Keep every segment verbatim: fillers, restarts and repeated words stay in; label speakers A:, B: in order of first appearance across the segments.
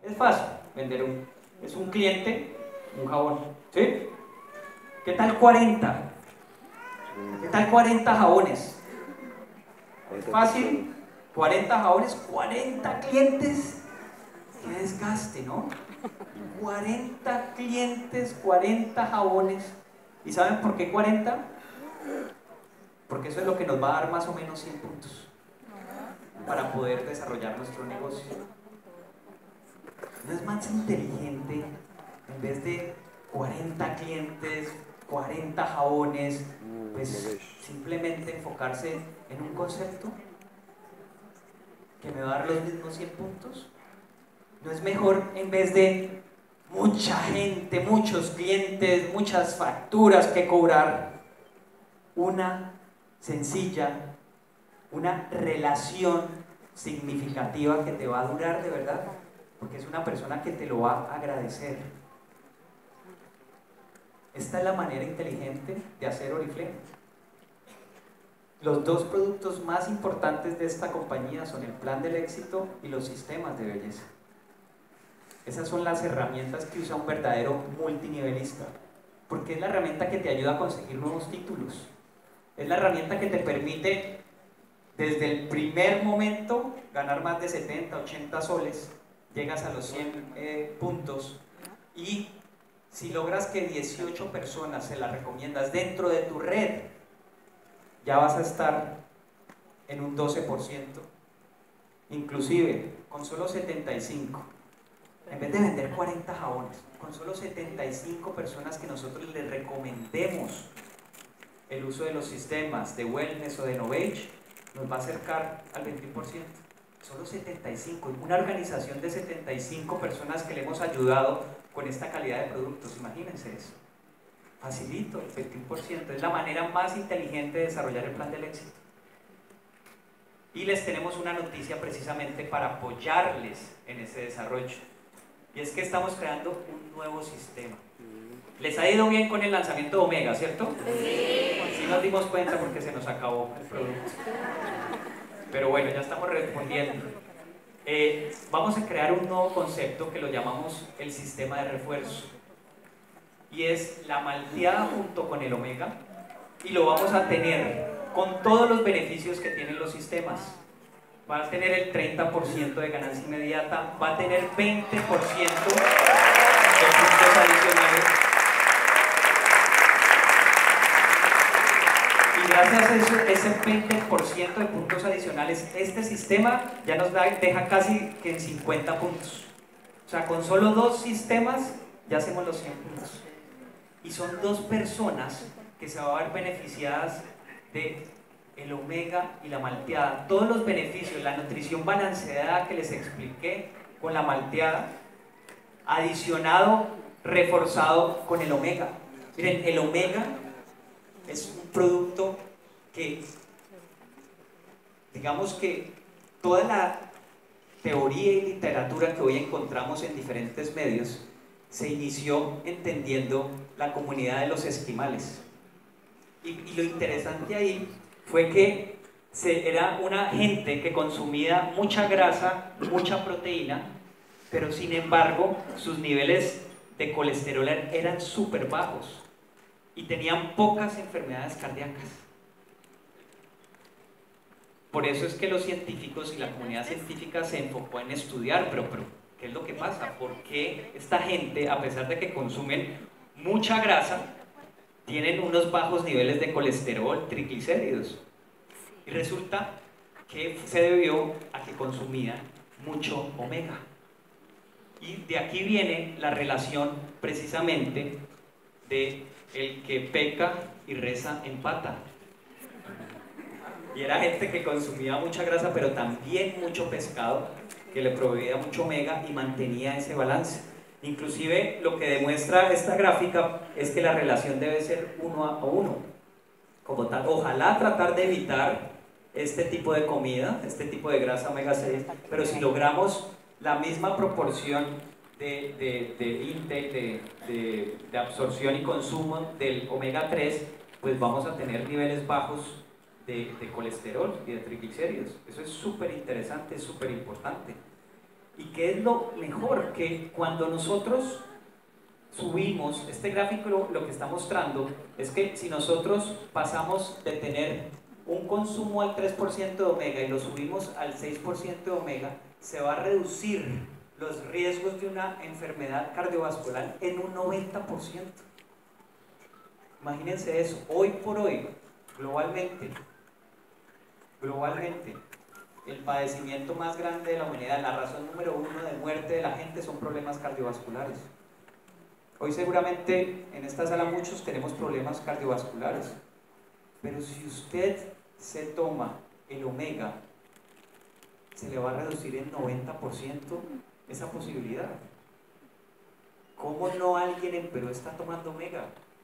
A: Es fácil vender un, es un cliente, un jabón, ¿sí? ¿Qué tal cuarenta? ¿Qué tal cuarenta jabones? Es fácil, cuarenta jabones, cuarenta clientes. Qué desgaste, ¿no? cuarenta clientes, cuarenta jabones. ¿Y saben por qué cuarenta? Porque eso es lo que nos va a dar más o menos cien puntos para poder desarrollar nuestro negocio. ¿No es más inteligente, en vez de cuarenta clientes, cuarenta jabones, pues simplemente enfocarse en un concepto que me va a dar los mismos cien puntos? ¿No es mejor, en vez de mucha gente, muchos clientes, muchas facturas que cobrar, una sencilla, una relación significativa que te va a durar de verdad? Porque es una persona que te lo va a agradecer. Esta es la manera inteligente de hacer Oriflame. Los dos productos más importantes de esta compañía son el plan del éxito y los sistemas de belleza. Esas son las herramientas que usa un verdadero multinivelista, porque es la herramienta que te ayuda a conseguir nuevos títulos. Es la herramienta que te permite, desde el primer momento, ganar más de setenta, ochenta soles, llegas a los cien eh, puntos, y si logras que dieciocho personas se la recomiendas dentro de tu red, ya vas a estar en un doce por ciento. Inclusive, con solo setenta y cinco, en vez de vender cuarenta jabones, con solo setenta y cinco personas que nosotros les recomendemos el uso de los sistemas de Wellness o de Novage, nos va a acercar al veinte por ciento. Solo setenta y cinco, una organización de setenta y cinco personas que le hemos ayudado con esta calidad de productos. Imagínense eso, facilito, el veintiuno por ciento. Es la manera más inteligente de desarrollar el plan del éxito. Y les tenemos una noticia precisamente para apoyarles en ese desarrollo, y es que estamos creando un nuevo sistema. Les ha ido bien con el lanzamiento de Omega, ¿cierto? Sí. Sí nos dimos cuenta porque se nos acabó el producto. Pero bueno, ya estamos respondiendo. Eh, vamos a crear un nuevo concepto que lo llamamos el sistema de refuerzo. Y es la malteada junto con el Omega, y lo vamos a tener con todos los beneficios que tienen los sistemas. Va a tener el treinta por ciento de ganancia inmediata, va a tener veinte por ciento de puntos adicionales. Y gracias a eso, ese veinte por ciento de puntos adicionales, este sistema ya nos da, deja casi que en cincuenta puntos. O sea, con solo dos sistemas ya hacemos los cien puntos. Y son dos personas que se van a ver beneficiadas de el Omega y la malteada. Todos los beneficios, la nutrición balanceada que les expliqué con la malteada, adicionado, reforzado con el Omega. Miren, el Omega es un producto que, digamos que toda la teoría y literatura que hoy encontramos en diferentes medios se inició entendiendo la comunidad de los esquimales. Y, y lo interesante ahí fue que se, era una gente que consumía mucha grasa, mucha proteína, pero sin embargo sus niveles de colesterol eran súper bajos y tenían pocas enfermedades cardíacas. Por eso es que los científicos y la comunidad científica se enfocó en estudiar, pero, pero ¿qué es lo que pasa? ¿Por qué esta gente, a pesar de que consumen mucha grasa, tienen unos bajos niveles de colesterol, triglicéridos? Y resulta que se debió a que consumían mucho omega. Y de aquí viene la relación precisamente de el que peca y reza empata. Y era gente que consumía mucha grasa, pero también mucho pescado, que le proveía mucho omega y mantenía ese balance. Inclusive lo que demuestra esta gráfica es que la relación debe ser uno a uno. Como tal, ojalá tratar de evitar este tipo de comida, este tipo de grasa omega seis, pero si logramos la misma proporción de, de, de intake, de, de, de absorción y consumo del omega tres, pues vamos a tener niveles bajos de, de colesterol y de triglicéridos. Eso es súper interesante, es súper importante. ¿Y qué es lo mejor? Que cuando nosotros subimos, este gráfico lo, lo que está mostrando es que si nosotros pasamos de tener un consumo al tres por ciento de omega y lo subimos al seis por ciento de omega, se va a reducir los riesgos de una enfermedad cardiovascular en un noventa por ciento. Imagínense eso, hoy por hoy, globalmente, globalmente, el padecimiento más grande de la humanidad, la razón número uno de muerte de la gente son problemas cardiovasculares. Hoy seguramente en esta sala muchos tenemos problemas cardiovasculares, pero si usted se toma el omega, se le va a reducir en noventa por ciento esa posibilidad. ¿Cómo no alguien en Perú está tomando omega?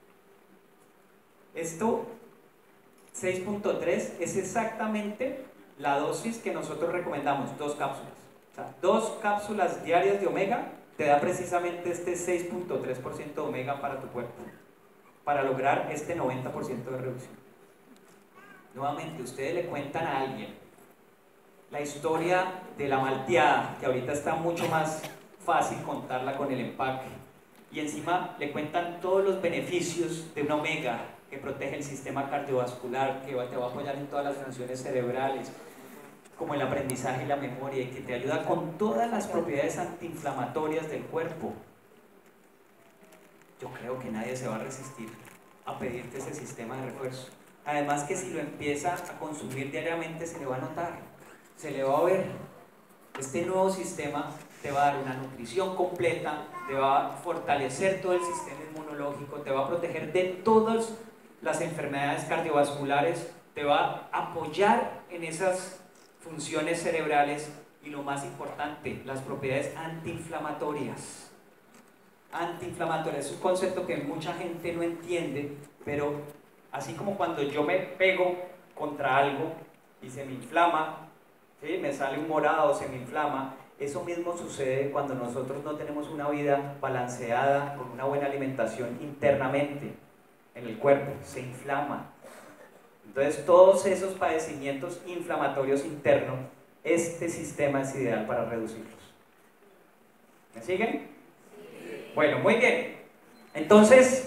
A: Esto, seis punto tres, es exactamente la dosis que nosotros recomendamos, dos cápsulas. O sea, dos cápsulas diarias de omega te da precisamente este seis punto tres por ciento de omega para tu cuerpo, para lograr este noventa por ciento de reducción. Nuevamente, ustedes le cuentan a alguien la historia de la malteada, que ahorita está mucho más fácil contarla con el empaque, y encima le cuentan todos los beneficios de una omega que protege el sistema cardiovascular, que te va a apoyar en todas las funciones cerebrales, como el aprendizaje y la memoria, y que te ayuda con todas las propiedades antiinflamatorias del cuerpo. Yo creo que nadie se va a resistir a pedirte ese sistema de refuerzo. Además que si lo empieza a consumir diariamente se le va a notar, se le va a ver. Este nuevo sistema te va a dar una nutrición completa, te va a fortalecer todo el sistema inmunológico, te va a proteger de todas las enfermedades cardiovasculares, te va a apoyar en esas funciones cerebrales y lo más importante, las propiedades antiinflamatorias. Antiinflamatorias es un concepto que mucha gente no entiende, pero así como cuando yo me pego contra algo y se me inflama, ¿sí? Me sale un morado, se me inflama, eso mismo sucede cuando nosotros no tenemos una vida balanceada, con una buena alimentación internamente en el cuerpo, se inflama. Entonces todos esos padecimientos inflamatorios internos, este sistema es ideal para reducirlos. ¿Me siguen? Sí. Bueno, muy bien. Entonces,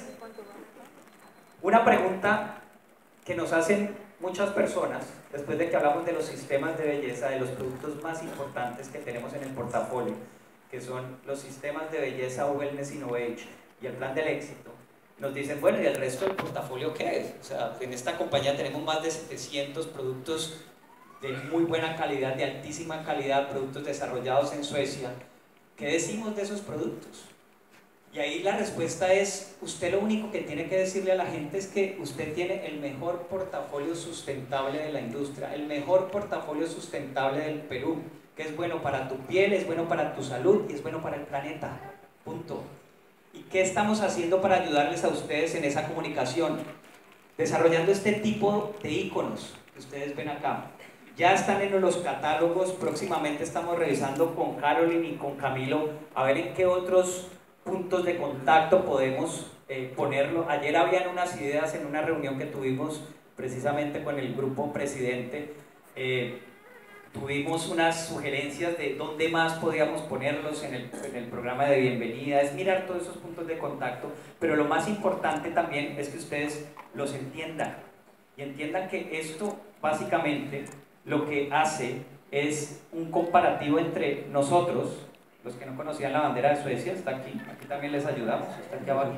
A: una pregunta que nos hacen muchas personas, después de que hablamos de los sistemas de belleza, de los productos más importantes que tenemos en el portafolio, que son los sistemas de belleza Wellness Innovation y el plan del éxito, nos dicen, bueno, ¿y el resto del portafolio qué es? O sea, en esta compañía tenemos más de setecientos productos de muy buena calidad, de altísima calidad, productos desarrollados en Suecia. ¿Qué decimos de esos productos? Y ahí la respuesta es, usted lo único que tiene que decirle a la gente es que usted tiene el mejor portafolio sustentable de la industria, el mejor portafolio sustentable del Perú, que es bueno para tu piel, es bueno para tu salud y es bueno para el planeta. Punto. ¿Y qué estamos haciendo para ayudarles a ustedes en esa comunicación? Desarrollando este tipo de iconos que ustedes ven acá. Ya están en los catálogos, próximamente estamos revisando con Caroline y con Camilo a ver en qué otros puntos de contacto podemos eh, ponerlo. Ayer habían unas ideas en una reunión que tuvimos precisamente con el grupo presidente. Eh, tuvimos unas sugerencias de dónde más podíamos ponerlos en el, en el programa de bienvenida, es mirar todos esos puntos de contacto, pero lo más importante también es que ustedes los entiendan y entiendan que esto básicamente lo que hace es un comparativo entre nosotros, los que no conocían la bandera de Suecia, está aquí, aquí también les ayudamos, está aquí abajo,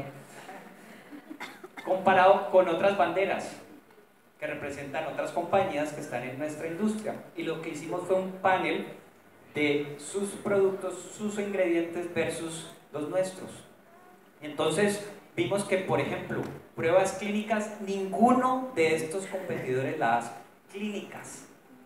A: comparado con otras banderas que representan otras compañías que están en nuestra industria. Y lo que hicimos fue un panel de sus productos, sus ingredientes versus los nuestros. Entonces vimos que, por ejemplo, pruebas clínicas, ninguno de estos competidores la hace. Clínicas.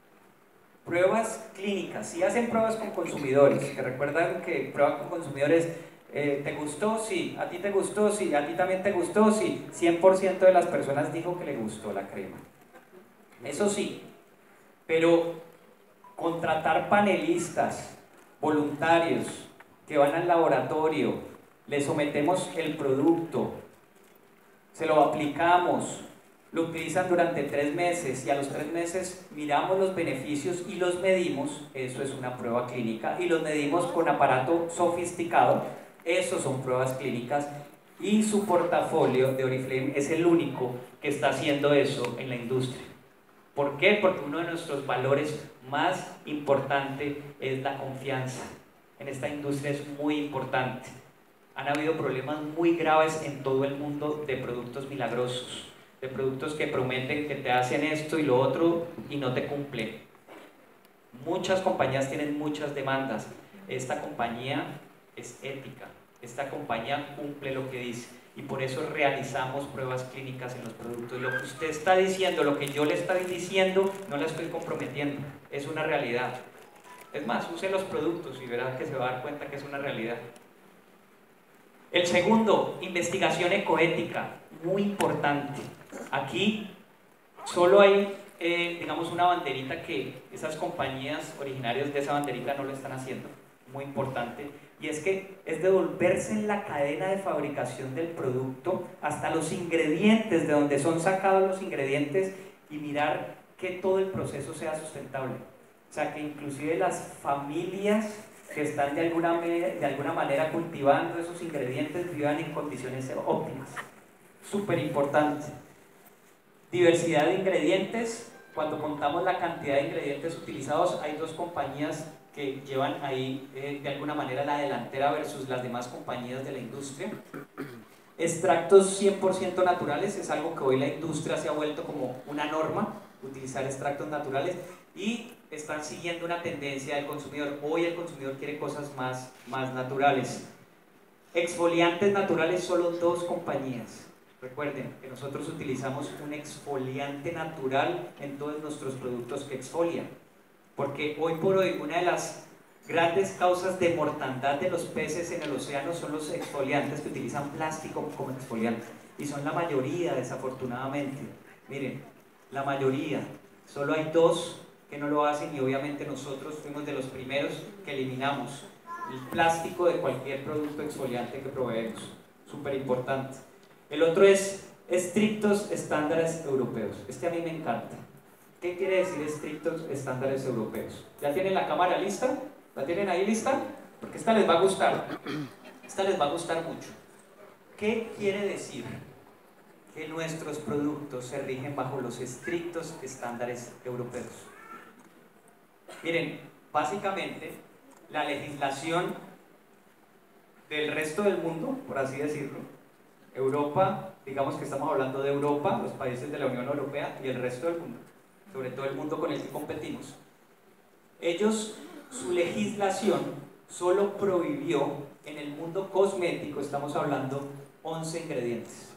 A: Pruebas clínicas. Si hacen pruebas con consumidores, que recuerdan que prueba con consumidores, eh, ¿te gustó? Sí. ¿A ti te gustó? Sí. ¿A ti también te gustó? Sí. cien por ciento de las personas dijo que le gustó la crema. Eso sí. Pero contratar panelistas, voluntarios, que van al laboratorio, les sometemos el producto, se lo aplicamos, lo utilizan durante tres meses y a los tres meses miramos los beneficios y los medimos, eso es una prueba clínica, y los medimos con aparato sofisticado, eso son pruebas clínicas, y su portafolio de Oriflame es el único que está haciendo eso en la industria. ¿Por qué? Porque uno de nuestros valores más importantes es la confianza. En esta industria es muy importante. Han habido problemas muy graves en todo el mundo de productos milagrosos, de productos que prometen que te hacen esto y lo otro y no te cumplen. Muchas compañías tienen muchas demandas. Esta compañía es ética, esta compañía cumple lo que dice y por eso realizamos pruebas clínicas en los productos. Lo que usted está diciendo, lo que yo le estoy diciendo, no la estoy comprometiendo, es una realidad. Es más, use los productos y verá que se va a dar cuenta que es una realidad. El segundo, investigación ecoética, muy importante. Aquí solo hay, eh, digamos, una banderita que esas compañías originarias de esa banderita no lo están haciendo, muy importante, y es que es devolverse en la cadena de fabricación del producto hasta los ingredientes, de donde son sacados los ingredientes, y mirar que todo el proceso sea sustentable. O sea, que inclusive las familias que están de alguna, de alguna manera cultivando esos ingredientes vivan en condiciones óptimas. Súper importante. Diversidad de ingredientes. Cuando contamos la cantidad de ingredientes utilizados, hay dos compañías que llevan ahí eh, de alguna manera la delantera versus las demás compañías de la industria. Extractos cien por ciento naturales, es algo que hoy la industria se ha vuelto como una norma, utilizar extractos naturales, y están siguiendo una tendencia del consumidor. Hoy el consumidor quiere cosas más, más naturales. Exfoliantes naturales, solo dos compañías. Recuerden que nosotros utilizamos un exfoliante natural en todos nuestros productos que exfolian, porque hoy por hoy una de las grandes causas de mortandad de los peces en el océano son los exfoliantes que utilizan plástico como exfoliante, y son la mayoría, desafortunadamente. Miren, la mayoría, solo hay dos que no lo hacen, y obviamente nosotros fuimos de los primeros que eliminamos el plástico de cualquier producto exfoliante que proveemos. Súper importante. El otro es estrictos estándares europeos. Este a mí me encanta. ¿Qué quiere decir estrictos estándares europeos? ¿Ya tienen la cámara lista? ¿La tienen ahí lista? Porque esta les va a gustar. Esta les va a gustar mucho. ¿Qué quiere decir? Que nuestros productos se rigen bajo los estrictos estándares europeos. Miren, básicamente la legislación del resto del mundo, por así decirlo, Europa, digamos que estamos hablando de Europa, los países de la Unión Europea y el resto del mundo, sobre todo el mundo con el que competimos, ellos, su legislación solo prohibió en el mundo cosmético, estamos hablando, once ingredientes.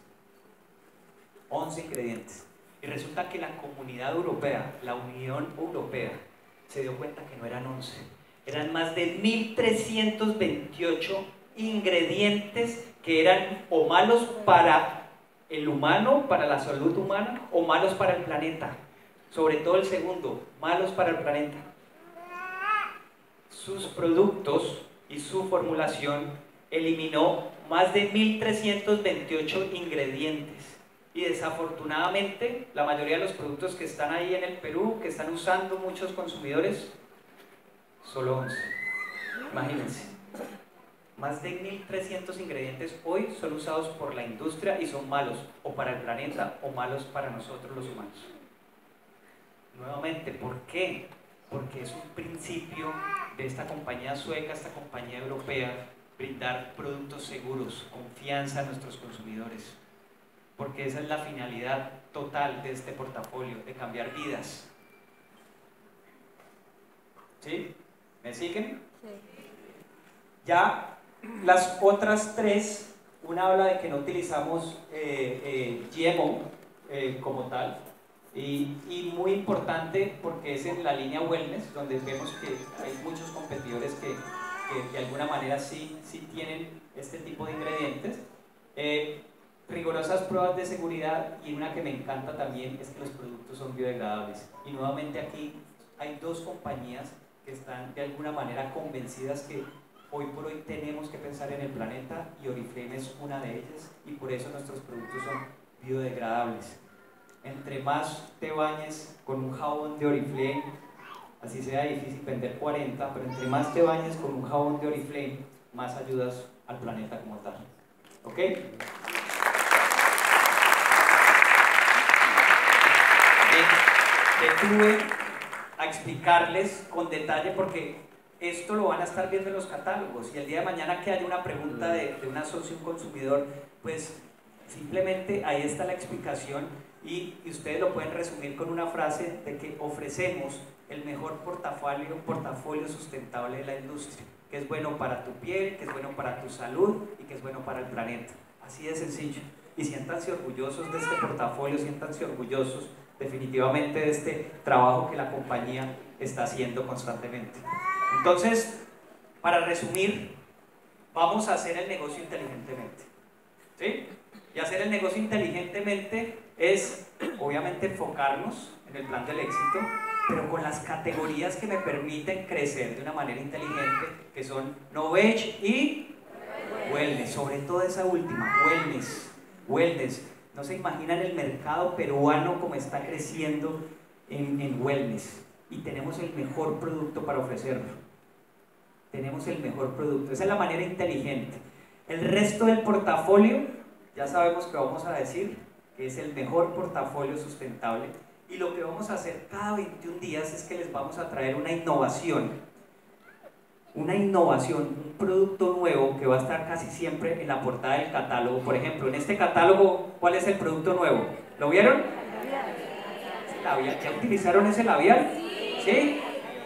A: once ingredientes. Y resulta que la Comunidad Europea, la Unión Europea, se dio cuenta que no eran once, eran más de mil trescientos veintiocho ingredientes que eran o malos para el humano, para la salud humana, o malos para el planeta. Sobre todo el segundo, malos para el planeta. Sus productos y su formulación eliminó más de mil trescientos veintiocho ingredientes. Y desafortunadamente, la mayoría de los productos que están ahí en el Perú, que están usando muchos consumidores, solo once. Imagínense. Más de mil trescientos ingredientes hoy son usados por la industria y son malos o para el planeta o malos para nosotros los humanos. Nuevamente, ¿por qué? Porque es un principio de esta compañía sueca, esta compañía europea, brindar productos seguros, confianza a nuestros consumidores. Porque esa es la finalidad total de este portafolio, de cambiar vidas. ¿Sí? ¿Me siguen? Sí. Ya las otras tres, una habla de que no utilizamos eh, eh, G M O eh, como tal, y, y muy importante porque es en la línea wellness, donde vemos que hay muchos competidores que, que de alguna manera sí, sí tienen este tipo de ingredientes. Eh, rigurosas pruebas de seguridad, y una que me encanta también es que los productos son biodegradables. Y nuevamente aquí hay dos compañías que están de alguna manera convencidas que hoy por hoy tenemos que pensar en el planeta, y Oriflame es una de ellas, y por eso nuestros productos son biodegradables. entre más te bañes con un jabón de Oriflame, así sea difícil vender cuarenta, pero entre más te bañes con un jabón de Oriflame, más ayudas al planeta como tal. ¿Ok? Detuve a explicarles con detalle porque esto lo van a estar viendo en los catálogos y el día de mañana que haya una pregunta de, de una socio, un consumidor, pues simplemente ahí está la explicación y, y ustedes lo pueden resumir con una frase de que ofrecemos el mejor portafolio, portafolio sustentable de la industria, que es bueno para tu piel, que es bueno para tu salud y que es bueno para el planeta. Así de sencillo. Y siéntanse orgullosos de este portafolio, siéntanse orgullosos definitivamente de este trabajo que la compañía está haciendo constantemente. Entonces, para resumir, vamos a hacer el negocio inteligentemente, ¿sí? Y hacer el negocio inteligentemente es, obviamente, enfocarnos en el plan del éxito, pero con las categorías que me permiten crecer de una manera inteligente, que son Knowledge y Wellness, sobre todo esa última, Wellness, Wellness. No se imaginan el mercado peruano como está creciendo en, en Wellness, y tenemos el mejor producto para ofrecerlo. Tenemos el mejor producto, esa es la manera inteligente. El resto del portafolio, ya sabemos que vamos a decir que es el mejor portafolio sustentable, y lo que vamos a hacer cada veintiún días es que les vamos a traer una innovación, una innovación, un producto nuevo que va a estar casi siempre en la portada del catálogo. Por ejemplo, en este catálogo, ¿cuál es el producto nuevo? ¿Lo vieron? ¿Labial? ¿Ya utilizaron ese labial? ¿Sí?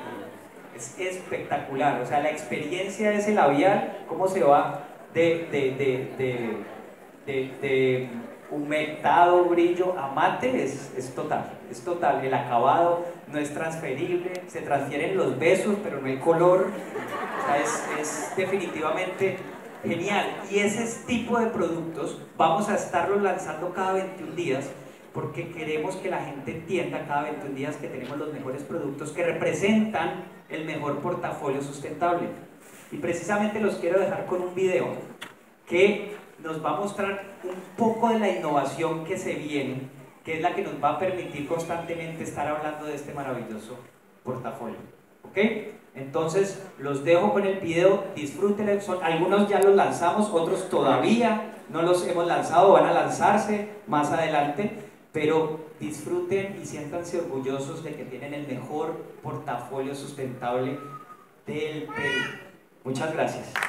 A: Es espectacular, o sea, la experiencia de ese labial, cómo se va de, de, de, de, de, de humectado, brillo a mate, es, es total, es total. El acabado no es transferible, se transfieren los besos, pero no el color. O sea, es, es definitivamente genial. Y ese tipo de productos vamos a estarlos lanzando cada veintiún días, porque queremos que la gente entienda cada veintiún días que tenemos los mejores productos que representan el mejor portafolio sustentable. Y precisamente los quiero dejar con un video que nos va a mostrar un poco de la innovación que se viene, que es la que nos va a permitir constantemente estar hablando de este maravilloso portafolio. ¿Ok? Entonces los dejo con el video, disfrútenlo. Son, algunos ya los lanzamos, otros todavía no los hemos lanzado, van a lanzarse más adelante, pero disfruten y siéntanse orgullosos de que tienen el mejor portafolio sustentable del Perú. Muchas gracias.